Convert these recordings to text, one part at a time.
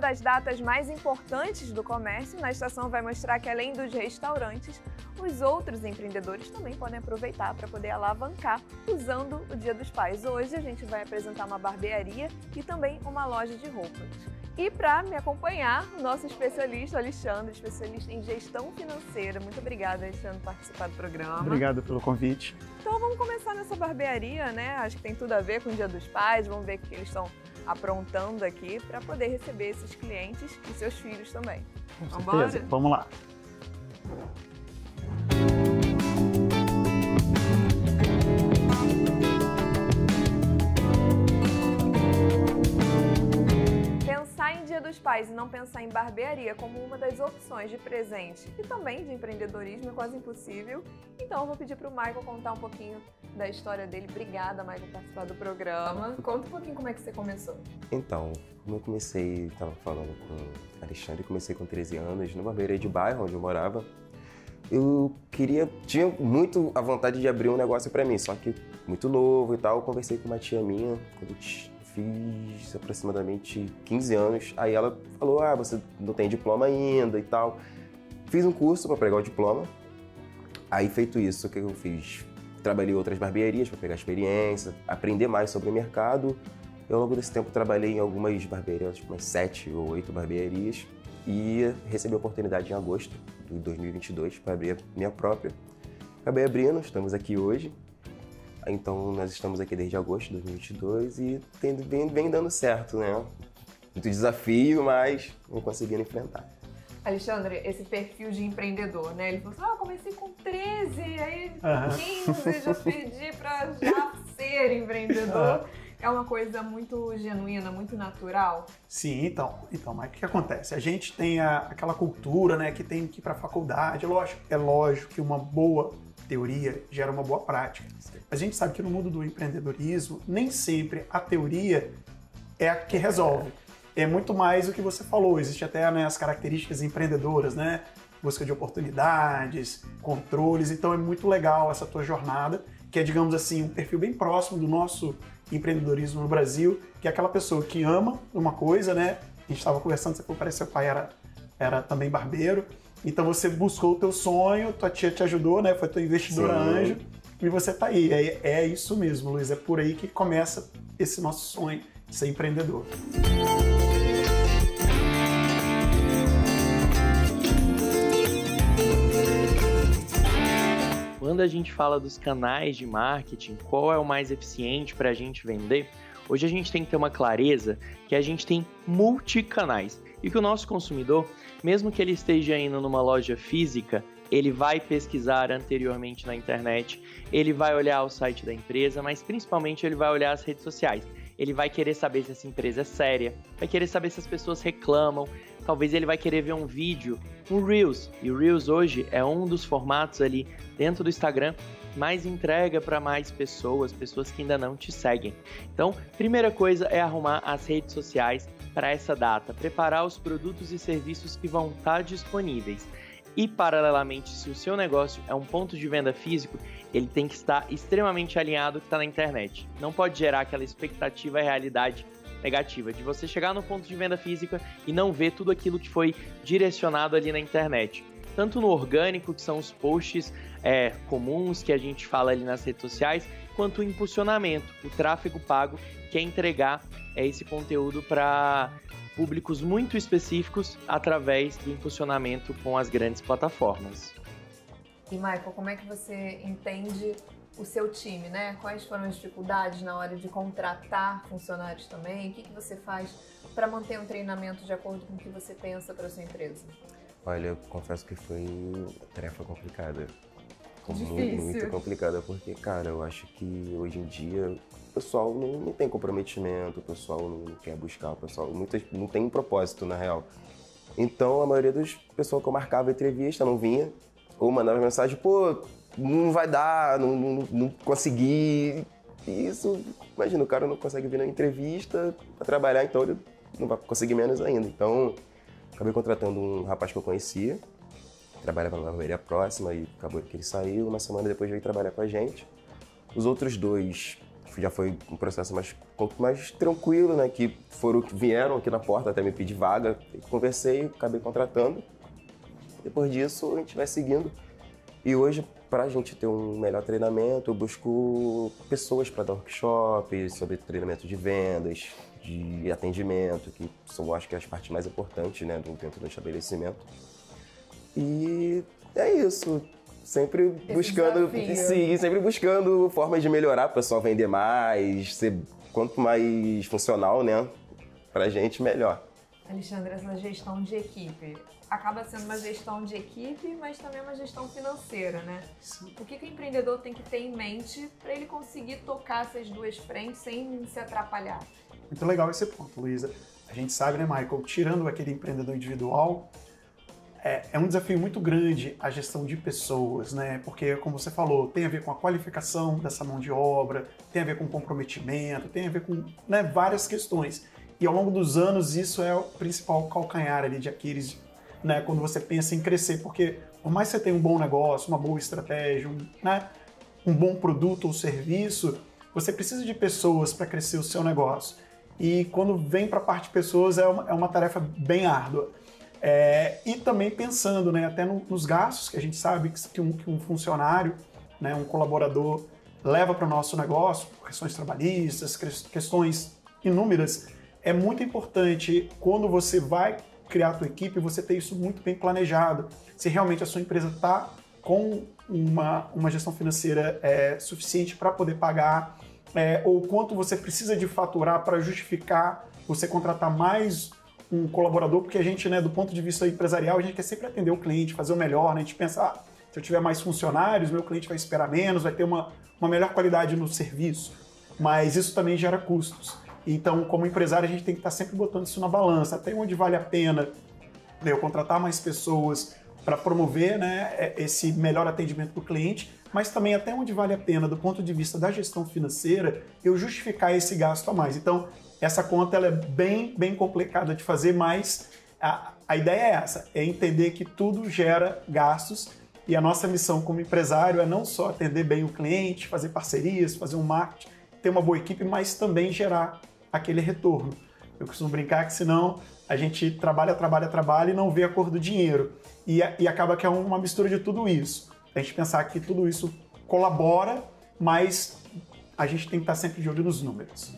das datas mais importantes do comércio, na estação vai mostrar que, além dos restaurantes, os outros empreendedores também podem aproveitar para poder alavancar usando o Dia dos Pais. Hoje a gente vai apresentar uma barbearia e também uma loja de roupas. E para me acompanhar, o nosso especialista, Alexandre, especialista em gestão financeira. Muito obrigada, Alexandre, por participar do programa. Obrigado pelo convite. Então vamos começar nessa barbearia, né? Acho que tem tudo a ver com o Dia dos Pais. Vamos ver o que eles estão aprontando aqui para poder receber esses clientes e seus filhos também. Com certeza. Vamos lá. Pensar em Dia dos Pais e não pensar em barbearia como uma das opções de presente e também de empreendedorismo é quase impossível. Então eu vou pedir para o Michael contar um pouquinho da história dele. Obrigada, Michael, por participar do programa. Conta um pouquinho como é que você começou. Então, como eu comecei, estava falando com o Alexandre, comecei com 13 anos numa barbearia de bairro onde eu morava. Eu tinha muito a vontade de abrir um negócio para mim, só que muito novo e tal. Eu conversei com uma tia minha quando eu fiz aproximadamente 15 anos. Aí ela falou, você não tem diploma ainda e tal. Fiz um curso para pegar o diploma. Aí, feito isso, o que eu fiz? Trabalhei em outras barbearias para pegar experiência, aprender mais sobre o mercado. Eu, ao longo desse tempo, trabalhei em algumas barbearias, umas 7 ou 8 barbearias. E recebi a oportunidade em agosto de 2022 para abrir a minha própria. Acabei abrindo, estamos aqui hoje. Então, nós estamos aqui desde agosto de 2022 e vem dando certo, né? Muito desafio, mas vamos conseguindo enfrentar. Alexandre, esse perfil de empreendedor, né? Ele falou assim, eu comecei com 13, aí 15 já pedi para já ser empreendedor. É uma coisa muito genuína, muito natural. Sim, então, mas o que acontece? A gente tem aquela cultura, né, que tem que ir para a faculdade. É lógico que uma boa teoria gera uma boa prática. A gente sabe que no mundo do empreendedorismo, nem sempre a teoria é a que resolve. É muito mais o que você falou. Existem até, né, as características empreendedoras, né? Busca de oportunidades, controles. Então é muito legal essa tua jornada, que é, digamos assim, um perfil bem próximo do nosso empreendedorismo no Brasil, que é aquela pessoa que ama uma coisa, né? A gente estava conversando, você falou, parece que seu pai era também barbeiro. Então você buscou o teu sonho, tua tia te ajudou, né? Foi tua investidora anjo e você tá aí. É isso mesmo, Luiz. É por aí que começa esse nosso sonho de ser empreendedor. Quando a gente fala dos canais de marketing, qual é o mais eficiente para a gente vender? Hoje a gente tem que ter uma clareza que a gente tem multicanais e que o nosso consumidor, mesmo que ele esteja indo numa loja física, ele vai pesquisar anteriormente na internet, ele vai olhar o site da empresa, mas principalmente ele vai olhar as redes sociais. Ele vai querer saber se essa empresa é séria, vai querer saber se as pessoas reclamam, talvez ele vai querer ver um vídeo, um Reels. E o Reels hoje é um dos formatos ali dentro do Instagram mais entrega para mais pessoas que ainda não te seguem. Então, primeira coisa é arrumar as redes sociais para essa data, preparar os produtos e serviços que vão estar disponíveis. E, paralelamente, se o seu negócio é um ponto de venda físico, ele tem que estar extremamente alinhado com o que está na internet. Não pode gerar aquela expectativa e realidade negativa de você chegar no ponto de venda física e não ver tudo aquilo que foi direcionado ali na internet. Tanto no orgânico, que são os posts comuns que a gente fala ali nas redes sociais, quanto o impulsionamento, o tráfego pago, que é entregar esse conteúdo para públicos muito específicos através do impulsionamento com as grandes plataformas. E, Michael, como é que você entende o seu time, né? Quais foram as dificuldades na hora de contratar funcionários também? O que você faz para manter um treinamento de acordo com o que você pensa para a sua empresa? Olha, eu confesso que foi uma tarefa complicada. Difícil. Muito complicada, porque, cara, eu acho que hoje em dia o pessoal não tem comprometimento, o pessoal não quer buscar, o pessoal não tem um propósito, na real. Então, a maioria dos pessoal que eu marcava entrevista não vinha, ou mandava mensagem, pô, não vai dar, não consegui. Isso, imagina, o cara não consegue vir na entrevista para trabalhar, então ele não vai conseguir menos ainda. Então, acabei contratando um rapaz que eu conhecia, trabalhava na barbearia próxima e acabou que ele saiu. Uma semana depois veio trabalhar com a gente. Os outros dois já foi um processo um pouco mais tranquilo, né? Que vieram aqui na porta até me pedir vaga, conversei, acabei contratando. Depois disso, a gente vai seguindo. E hoje, para a gente ter um melhor treinamento, eu busco pessoas para dar workshops sobre treinamento de vendas, de atendimento, que são, acho que, as partes mais importantes, né, dentro do estabelecimento. E é isso. Sempre buscando, sim, sempre buscando formas de melhorar para o pessoal vender mais, ser quanto mais funcional, né, para a gente, melhor. Alexandre, essa gestão de equipe acaba sendo uma gestão de equipe, mas também uma gestão financeira, né? Sim. O que o empreendedor tem que ter em mente para ele conseguir tocar essas duas frentes sem se atrapalhar? Muito legal esse ponto, Luísa. A gente sabe, né, Michael, tirando aquele empreendedor individual, é um desafio muito grande a gestão de pessoas, né? Porque, como você falou, tem a ver com a qualificação dessa mão de obra, tem a ver com comprometimento, tem a ver com, né, várias questões. E ao longo dos anos, isso é o principal calcanhar ali de Aquiles, né, quando você pensa em crescer, porque por mais que você tenha um bom negócio, uma boa estratégia, um bom produto ou serviço, você precisa de pessoas para crescer o seu negócio. E quando vem para a parte de pessoas, é uma tarefa bem árdua. E também pensando, né, até nos gastos que a gente sabe que um funcionário, né, um colaborador leva para o nosso negócio, questões trabalhistas, questões inúmeras. É muito importante, quando você vai criar a tua equipe, você ter isso muito bem planejado. Se realmente a sua empresa está com uma gestão financeira suficiente para poder pagar, ou quanto você precisa de faturar para justificar você contratar mais um colaborador, porque a gente, né, do ponto de vista empresarial, a gente quer sempre atender o cliente, fazer o melhor, né? A gente pensa, se eu tiver mais funcionários, meu cliente vai esperar menos, vai ter uma melhor qualidade no serviço, mas isso também gera custos. Então, como empresário, a gente tem que estar sempre botando isso na balança, até onde vale a pena eu contratar mais pessoas para promover, né, esse melhor atendimento do cliente, mas também até onde vale a pena, do ponto de vista da gestão financeira, eu justificar esse gasto a mais. Então, essa conta ela é bem complicada de fazer, mas a ideia é essa, é entender que tudo gera gastos e a nossa missão como empresário é não só atender bem o cliente, fazer parcerias, fazer um marketing, ter uma boa equipe, mas também gerar aquele retorno. Eu costumo brincar que senão a gente trabalha e não vê a cor do dinheiro. E acaba que é uma mistura de tudo isso. A gente pensar que tudo isso colabora, mas a gente tem que estar sempre de olho nos números.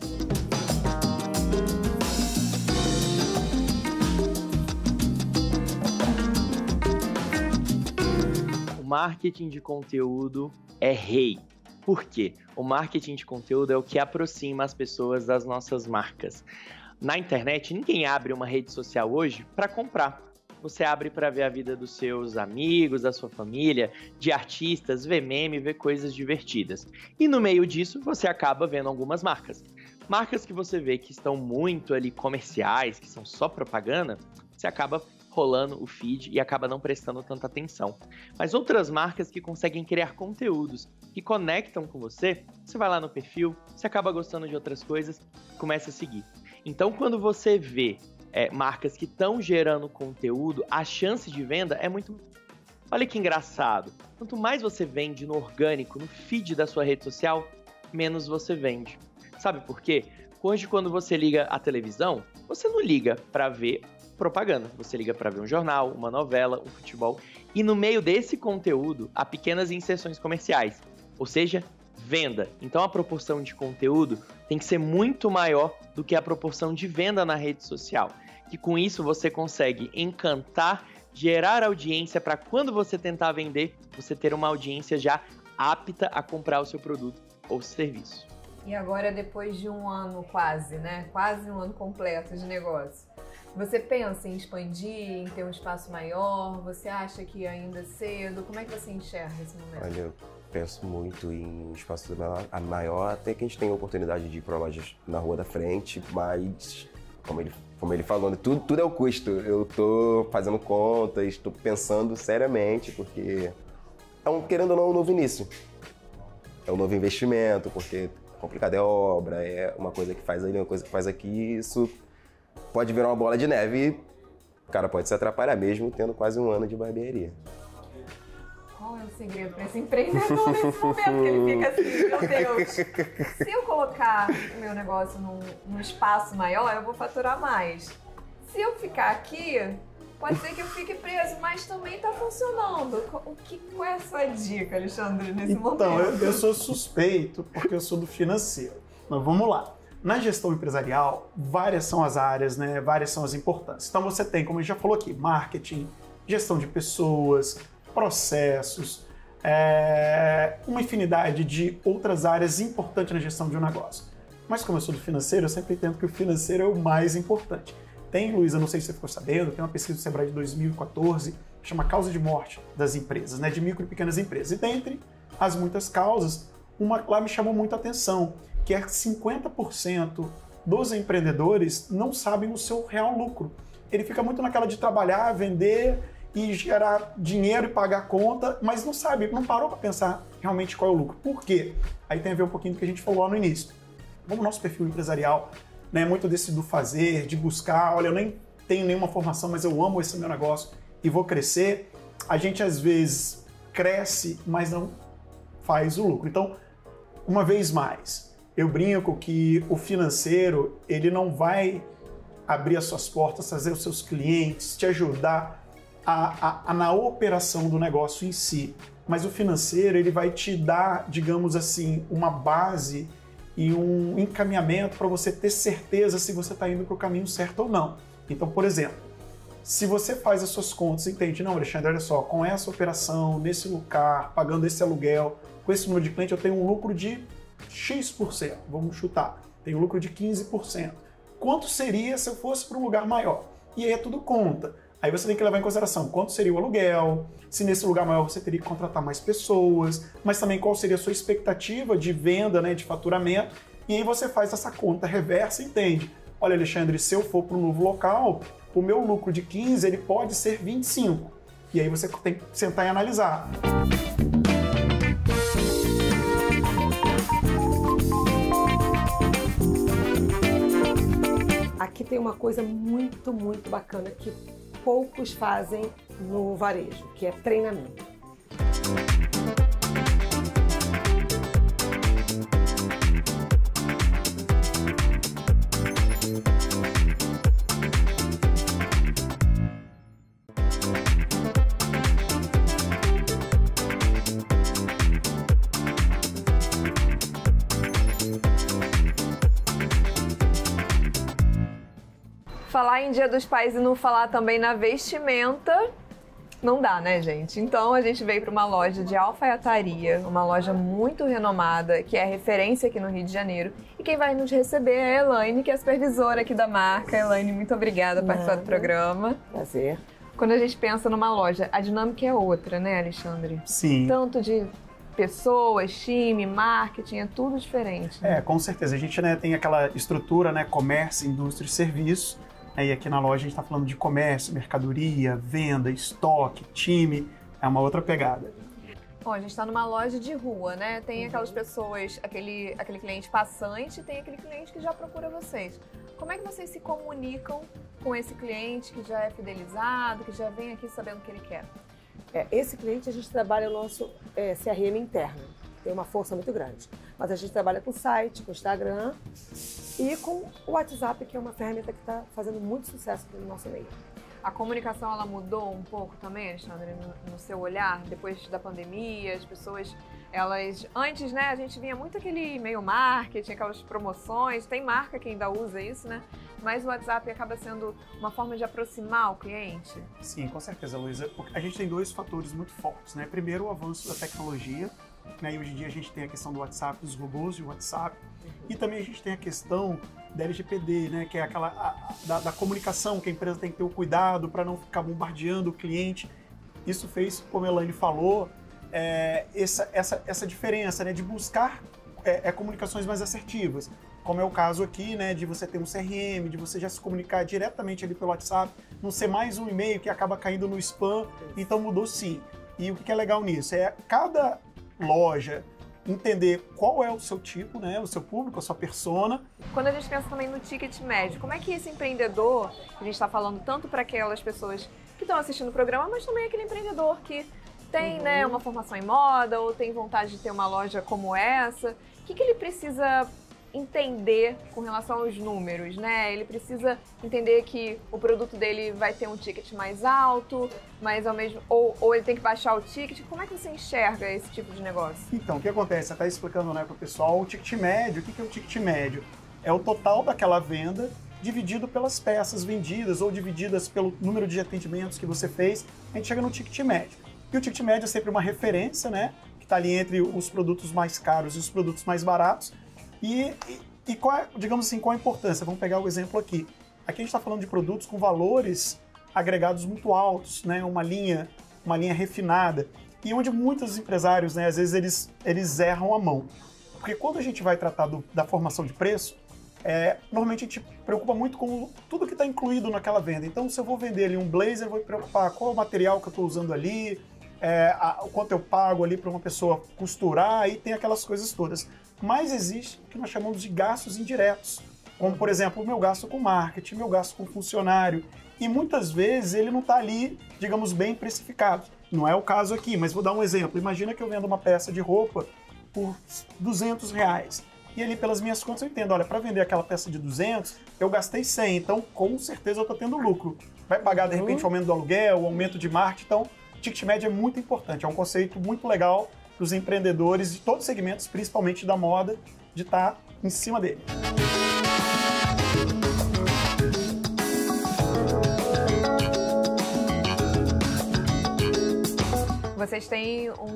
O marketing de conteúdo é rei. Por quê? O marketing de conteúdo é o que aproxima as pessoas das nossas marcas. Na internet, ninguém abre uma rede social hoje para comprar. Você abre para ver a vida dos seus amigos, da sua família, de artistas, ver meme, ver coisas divertidas. E no meio disso, você acaba vendo algumas marcas. Marcas que você vê que estão muito ali comerciais, que são só propaganda, você acaba rolando o feed e acaba não prestando tanta atenção. Mas outras marcas que conseguem criar conteúdos que conectam com você, você vai lá no perfil, você acaba gostando de outras coisas, começa a seguir. Então, quando você vê marcas que estão gerando conteúdo, a chance de venda é muito... Olha que engraçado. Quanto mais você vende no orgânico, no feed da sua rede social, menos você vende. Sabe por quê? Hoje, quando você liga a televisão, você não liga para ver propaganda. Você liga para ver um jornal, uma novela, um futebol. E no meio desse conteúdo, há pequenas inserções comerciais. Ou seja, venda. Então a proporção de conteúdo tem que ser muito maior do que a proporção de venda na rede social. Que com isso você consegue encantar, gerar audiência para quando você tentar vender, você ter uma audiência já apta a comprar o seu produto ou serviço. E agora, depois de um ano quase, né? Quase um ano completo de negócio, você pensa em expandir, em ter um espaço maior? Você acha que ainda é cedo? Como é que você enxerga esse momento? Olha, eu penso muito em espaço maior, até que a gente tem a oportunidade de ir para lojas na rua da frente, mas, como ele falou, tudo é o custo. Eu tô fazendo contas, estou pensando seriamente, porque querendo ou não, um novo início. É um novo investimento, porque complicado é obra, é uma coisa que faz ali, uma coisa que faz aqui, isso pode virar uma bola de neve e o cara pode se atrapalhar mesmo tendo quase um ano de barbearia. qual é o segredo para esse empreendedor nesse momento que ele fica assim, meu Deus, se eu colocar o meu negócio num espaço maior, eu vou faturar mais. Se eu ficar aqui, pode ser que eu fique preso, mas também está funcionando. Qual é a sua dica, Alexandre, nesse momento? Então, eu sou suspeito porque eu sou do financeiro. Mas vamos lá. Na gestão empresarial, várias são as áreas, né? Várias são as importâncias. Então você tem, como a gente já falou aqui, marketing, gestão de pessoas, processos, uma infinidade de outras áreas importantes na gestão de um negócio. Mas como eu sou do financeiro, eu sempre entendo que o financeiro é o mais importante. Tem, Luísa, não sei se você ficou sabendo, tem uma pesquisa do Sebrae de 2014 que chama Causa de Morte das Empresas, né? De micro e pequenas empresas. E dentre as muitas causas, uma lá me chamou muito a atenção, que é que 50% dos empreendedores não sabem o seu real lucro. Ele fica muito naquela de trabalhar, vender e gerar dinheiro e pagar a conta, mas não sabe, não parou para pensar realmente qual é o lucro. Por quê? Aí tem a ver um pouquinho do que a gente falou lá no início. Como o nosso perfil empresarial, né, muito desse do fazer, de buscar, olha, eu nem tenho nenhuma formação, mas eu amo esse meu negócio e vou crescer, a gente às vezes cresce, mas não faz o lucro. Então, uma vez mais, eu brinco que o financeiro, ele não vai abrir as suas portas, trazer os seus clientes, te ajudar na operação do negócio em si. Mas o financeiro, ele vai te dar, digamos assim, uma base e um encaminhamento para você ter certeza se você está indo para o caminho certo ou não. Então, por exemplo, se você faz as suas contas e entende, não, Alexandre, olha só, com essa operação, nesse lugar, pagando esse aluguel, com esse número de cliente, eu tenho um lucro de X%, vamos chutar, tem um lucro de 15%. Quanto seria se eu fosse para um lugar maior? E aí é tudo conta. Aí você tem que levar em consideração quanto seria o aluguel, se nesse lugar maior você teria que contratar mais pessoas, mas também qual seria a sua expectativa de venda, né, de faturamento. E aí você faz essa conta reversa e entende. Olha, Alexandre, se eu for para um novo local, o meu lucro de 15 ele pode ser 25. E aí você tem que sentar e analisar. Aqui tem uma coisa muito, muito bacana que poucos fazem no varejo, que é treinamento. Falar em Dia dos Pais e não falar também na vestimenta, não dá, né, gente? Então a gente veio para uma loja de alfaiataria, uma loja muito renomada, que é referência aqui no Rio de Janeiro. E quem vai nos receber é a Elaine, que é a supervisora aqui da marca. Elaine, muito obrigada por participar do programa. Prazer. Quando a gente pensa numa loja, a dinâmica é outra, né, Alexandre? Sim. Tanto de pessoas, time, marketing, é tudo diferente. Né? Com certeza. A gente, né, tem aquela estrutura, né, comércio, indústria e serviço. Aí aqui na loja a gente está falando de comércio, mercadoria, venda, estoque, time, é uma outra pegada. Bom, a gente está numa loja de rua, né? Tem aquelas pessoas, aquele cliente passante e tem aquele cliente que já procura vocês. Como é que vocês se comunicam com esse cliente que já é fidelizado, que já vem aqui sabendo o que ele quer? Esse cliente a gente trabalha o nosso CRM interno, tem uma força muito grande. Mas a gente trabalha com site, com Instagram e com o WhatsApp, que é uma ferramenta que está fazendo muito sucesso no nosso meio. A comunicação, ela mudou um pouco também, Alexandre, no seu olhar, depois da pandemia, as pessoas, elas... Antes, né, a gente vinha muito aquele e-mail marketing, aquelas promoções, tem marca que ainda usa isso, né? Mas o WhatsApp acaba sendo uma forma de aproximar o cliente? Sim, com certeza, Luísa. A gente tem dois fatores muito fortes, né? Primeiro, o avanço da tecnologia, né? E hoje em dia a gente tem a questão do WhatsApp, dos robôs de WhatsApp, e também a gente tem a questão da LGPD, né? Que é aquela da comunicação, que a empresa tem que ter o cuidado para não ficar bombardeando o cliente. Isso fez, como a Elaine falou, essa diferença, né? De buscar comunicações mais assertivas, como é o caso aqui, né? De você ter um CRM, de você já se comunicar diretamente ali pelo WhatsApp, não ser mais um e-mail que acaba caindo no spam. Então mudou sim. E o que é legal nisso? Cada loja entender qual é o seu tipo, né, o seu público, a sua persona. Quando a gente pensa também no ticket médio, como é que esse empreendedor, a gente está falando tanto para aquelas pessoas que estão assistindo o programa, mas também aquele empreendedor que tem, né, uma formação em moda ou tem vontade de ter uma loja como essa, o que ele precisa entender com relação aos números, né? Ele precisa entender que o produto dele vai ter um ticket mais alto, mas ao mesmo ou ele tem que baixar o ticket. Como é que você enxerga esse tipo de negócio? Então, o que acontece? Você está explicando, né, para o pessoal o ticket médio. O que é o ticket médio? É o total daquela venda dividido pelas peças vendidas ou divididas pelo número de atendimentos que você fez. A gente chega no ticket médio. E o ticket médio é sempre uma referência, né, que está ali entre os produtos mais caros e os produtos mais baratos. E qual é, digamos assim, qual a importância? Vamos pegar o exemplo aqui. Aqui a gente está falando de produtos com valores agregados muito altos, né? Uma linha refinada. E onde muitos empresários, né, às vezes eles erram a mão. Porque quando a gente vai tratar da formação de preço, normalmente a gente preocupa muito com tudo que está incluído naquela venda. Então, se eu vou vender ali um blazer, eu vou me preocupar qual é o material que eu estou usando ali, o quanto eu pago ali para uma pessoa costurar, e tem aquelas coisas todas. Mas existe o que nós chamamos de gastos indiretos, como, por exemplo, o meu gasto com marketing, meu gasto com funcionário. E muitas vezes ele não está ali, digamos, bem precificado. Não é o caso aqui, mas vou dar um exemplo. Imagina que eu vendo uma peça de roupa por R$200. E ali, pelas minhas contas, eu entendo, olha, para vender aquela peça de 200, eu gastei 100, então com certeza eu estou tendo lucro. Vai pagar, de repente, o aumento do aluguel, o aumento de marketing. Então, o ticket médio é muito importante, é um conceito muito legal para os empreendedores de todos os segmentos, principalmente da moda, de estar em cima dele. Vocês têm um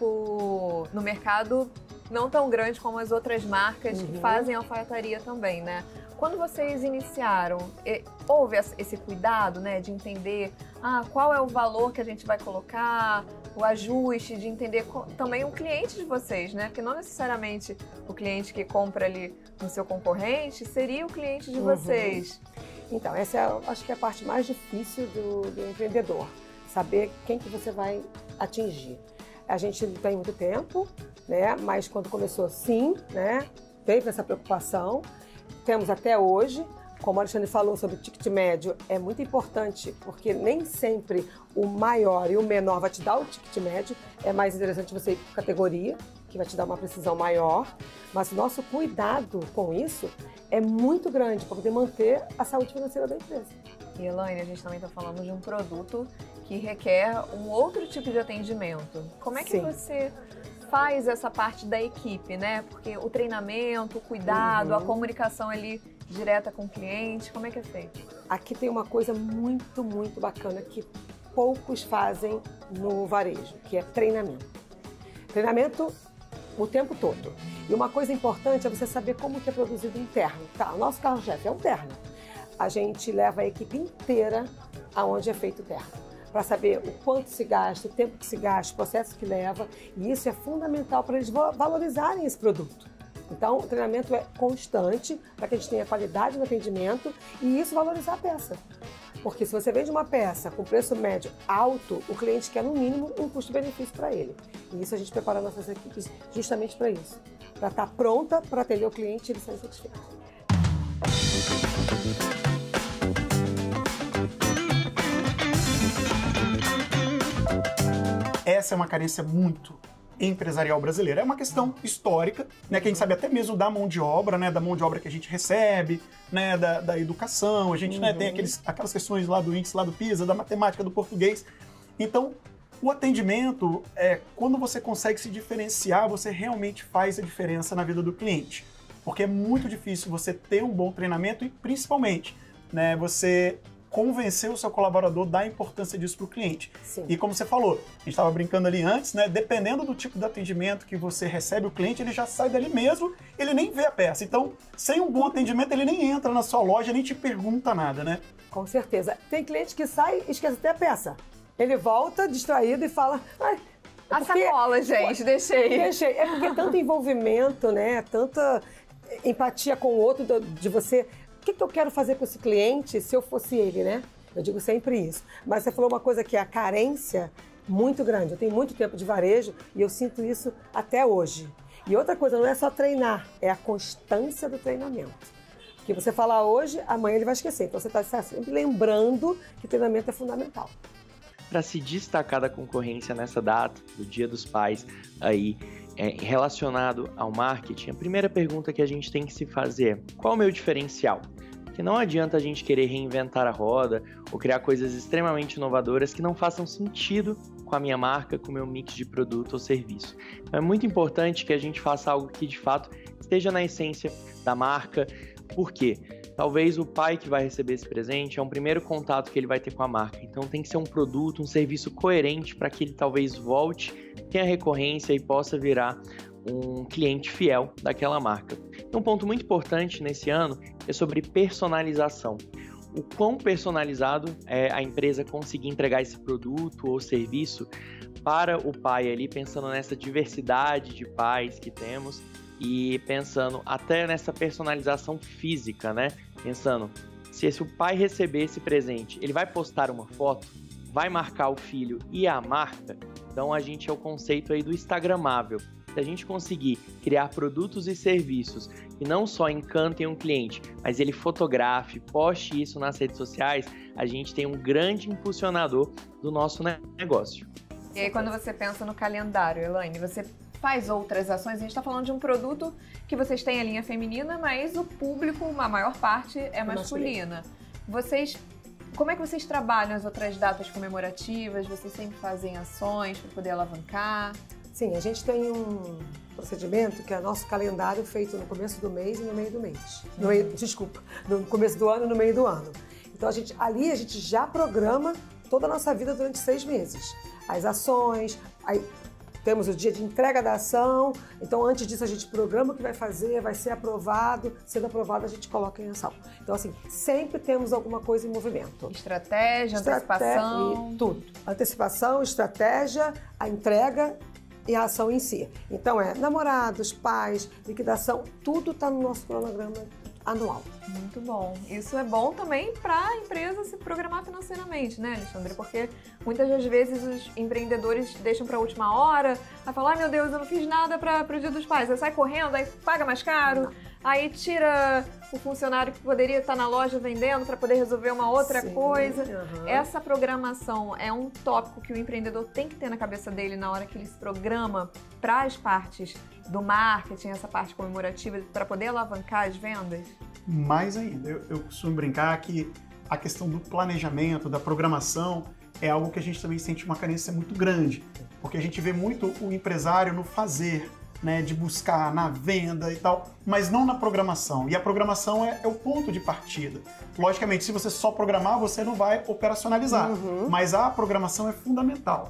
tempo no mercado não tão grande como as outras marcas que fazem alfaiataria também, né? Quando vocês iniciaram, houve esse cuidado, né, de entender qual é o valor que a gente vai colocar, o ajuste, de entender também o cliente de vocês, né? Porque não necessariamente o cliente que compra ali no seu concorrente seria o cliente de vocês. Então, essa acho que é a parte mais difícil do empreendedor, saber quem que você vai atingir. A gente não tem muito tempo, né? Mas quando começou, sim, né? Teve essa preocupação. Temos até hoje, como o Alexandre falou sobre o ticket médio, é muito importante, porque nem sempre o maior e o menor vai te dar o ticket médio. É mais interessante você ir por categoria, que vai te dar uma precisão maior. Mas o nosso cuidado com isso é muito grande para poder manter a saúde financeira da empresa. E, Elaine, a gente também está falando de um produto que requer um outro tipo de atendimento. Como é que você faz essa parte da equipe, né? Porque o treinamento, o cuidado, a comunicação ali direta com o cliente, como é que é feito? Aqui tem uma coisa muito, muito bacana que poucos fazem no varejo, que é treinamento. Treinamento o tempo todo. E uma coisa importante é você saber como que é produzido interno. Tá, o nosso carro-chefe é o terno. A gente leva a equipe inteira aonde é feito o terno, para saber o quanto se gasta, o tempo que se gasta, o processo que leva, e isso é fundamental para eles valorizarem esse produto. Então, o treinamento é constante para que a gente tenha qualidade no atendimento e isso valorizar a peça. Porque se você vende uma peça com preço médio alto, o cliente quer, no mínimo, um custo-benefício para ele. E isso a gente prepara nossas equipes justamente para isso, para estar pronta para atender o cliente e ele sair satisfeito. Essa é uma carência muito empresarial brasileira. É uma questão histórica, né? Quem sabe até mesmo da mão de obra, né? Da mão de obra que a gente recebe, né? Da educação. A gente né? tem aquelas questões lá do índice, lá do PISA, da matemática, do português. Então, o atendimento, quando você consegue se diferenciar, você realmente faz a diferença na vida do cliente. Porque é muito difícil você ter um bom treinamento e, principalmente, né? Você convencer o seu colaborador da importância disso para o cliente. Sim. E como você falou, a gente estava brincando ali antes, né? Dependendo do tipo de atendimento que você recebe o cliente, ele já sai dali mesmo, ele nem vê a peça. Então, sem um bom atendimento, ele nem entra na sua loja, nem te pergunta nada, né? Com certeza. Tem cliente que sai e esquece até a peça. Ele volta distraído e fala... A sacola, gente, deixei. Deixei. É porque tanto envolvimento, né? Tanta empatia com o outro, de você... O que eu quero fazer com esse cliente se eu fosse ele, né? Eu digo sempre isso. Mas você falou uma coisa que é a carência muito grande. Eu tenho muito tempo de varejo e eu sinto isso até hoje. E outra coisa, não é só treinar, é a constância do treinamento. Porque você falar hoje, amanhã ele vai esquecer. Então você está sempre lembrando que treinamento é fundamental. para se destacar da concorrência nessa data, do Dia dos Pais, aí, relacionado ao marketing, a primeira pergunta que a gente tem que se fazer é: qual é o meu diferencial? Porque não adianta a gente querer reinventar a roda ou criar coisas extremamente inovadoras que não façam sentido com a minha marca, com o meu mix de produto ou serviço. Então é muito importante que a gente faça algo que de fato esteja na essência da marca. Por quê? Talvez o pai que vai receber esse presente é um primeiro contato que ele vai ter com a marca. Então tem que ser um produto, um serviço coerente para que ele talvez volte, tenha recorrência e possa virar um cliente fiel daquela marca. Um ponto muito importante nesse ano é sobre personalização. O quão personalizado é a empresa conseguir entregar esse produto ou serviço para o pai ali, pensando nessa diversidade de pais que temos e pensando até nessa personalização física, né? Pensando, se o pai receber esse presente, ele vai postar uma foto, vai marcar o filho e a marca. Então a gente é o conceito aí do instagramável. Se a gente conseguir criar produtos e serviços que não só encantem um cliente, mas ele fotografe, poste isso nas redes sociais, a gente tem um grande impulsionador do nosso negócio. E aí quando você pensa no calendário, Elaine, você faz outras ações? A gente está falando de um produto que vocês têm a linha feminina, mas o público, a maior parte, é masculina. Como é que vocês trabalham as outras datas comemorativas? Vocês sempre fazem ações para poder alavancar? Sim, a gente tem um procedimento que é nosso calendário feito no começo do mês e no meio do mês. No começo do ano e no meio do ano. Então ali a gente já programa toda a nossa vida durante 6 meses. As ações, aí temos o dia de entrega da ação, então antes disso a gente programa o que vai fazer, vai ser aprovado, sendo aprovado a gente coloca em ação. Então assim, sempre temos alguma coisa em movimento. Estratégia, antecipação. Tudo. Antecipação, estratégia, a entrega e a ação em si. Então namorados, pais, liquidação, tudo está no nosso cronograma anual. Muito bom. Isso é bom também para a empresa se programar financeiramente, né, Alexandre? Porque muitas das vezes os empreendedores deixam para a última hora, aí falam: ai meu Deus, eu não fiz nada para o Dia dos Pais. Aí sai correndo, aí paga mais caro, aí tira o funcionário que poderia estar na loja vendendo para poder resolver uma outra coisa. Essa programação é um tópico que o empreendedor tem que ter na cabeça dele na hora que ele se programa para as partes do marketing, essa parte comemorativa, para poder alavancar as vendas? Mais ainda, eu costumo brincar que a questão do planejamento, da programação, é algo que a gente também sente uma carência muito grande, porque a gente vê muito o empresário no fazer, né, de buscar na venda e tal, mas não na programação. E a programação é o ponto de partida. Logicamente, se você só programar, você não vai operacionalizar, mas a programação é fundamental.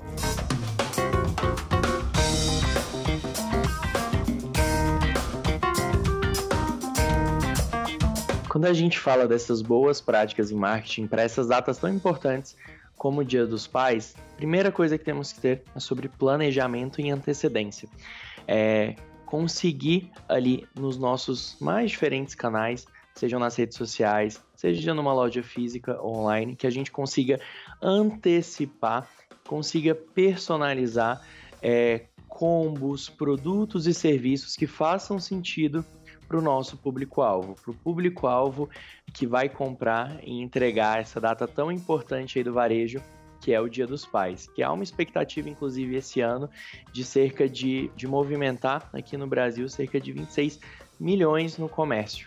Quando a gente fala dessas boas práticas em marketing para essas datas tão importantes como o Dia dos Pais, a primeira coisa que temos que ter é sobre planejamento e antecedência. Conseguir ali nos nossos mais diferentes canais, sejam nas redes sociais, seja numa loja física ou online, que a gente consiga antecipar, consiga personalizar combos, produtos e serviços que façam sentido para o nosso público-alvo, para o público-alvo que vai comprar e entregar essa data tão importante aí do varejo, que é o Dia dos Pais, que há uma expectativa, inclusive, esse ano, de cerca de movimentar aqui no Brasil cerca de 26 milhões no comércio.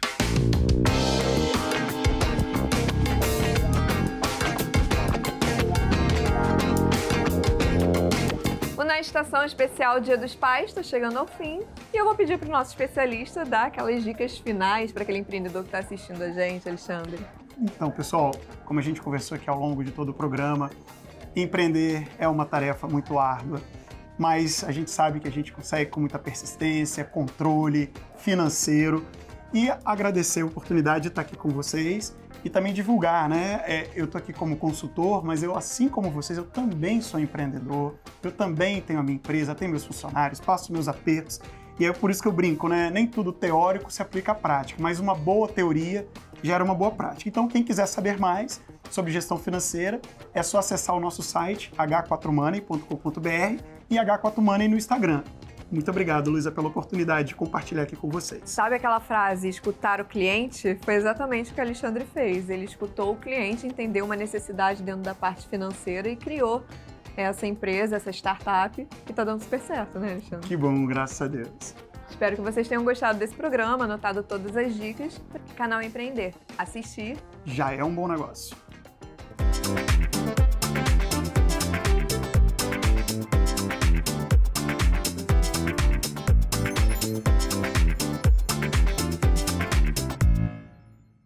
Na estação especial Dia dos Pais, está chegando ao fim e eu vou pedir para o nosso especialista dar aquelas dicas finais para aquele empreendedor que está assistindo a gente, Alexandre. Então, pessoal, como a gente conversou aqui ao longo de todo o programa, empreender é uma tarefa muito árdua, mas a gente sabe que a gente consegue com muita persistência, controle financeiro e agradecer a oportunidade de estar aqui com vocês e também divulgar, né? Eu tô aqui como consultor, mas eu, assim como vocês, eu também sou empreendedor, eu também tenho a minha empresa, tenho meus funcionários, passo meus apertos, e é por isso que eu brinco, né? Nem tudo teórico se aplica à prática, mas uma boa teoria gera uma boa prática. Então, quem quiser saber mais sobre gestão financeira, é só acessar o nosso site, h4money.com.br e H4Money no Instagram. Muito obrigado, Luísa, pela oportunidade de compartilhar aqui com vocês. Sabe aquela frase, escutar o cliente? Foi exatamente o que o Alexandre fez. Ele escutou o cliente, entendeu uma necessidade dentro da parte financeira e criou essa empresa, essa startup, que está dando super certo, né, Alexandre? Que bom, graças a Deus. Espero que vocês tenham gostado desse programa, anotado todas as dicas para o canal Empreender. Assistir Já é um bom negócio.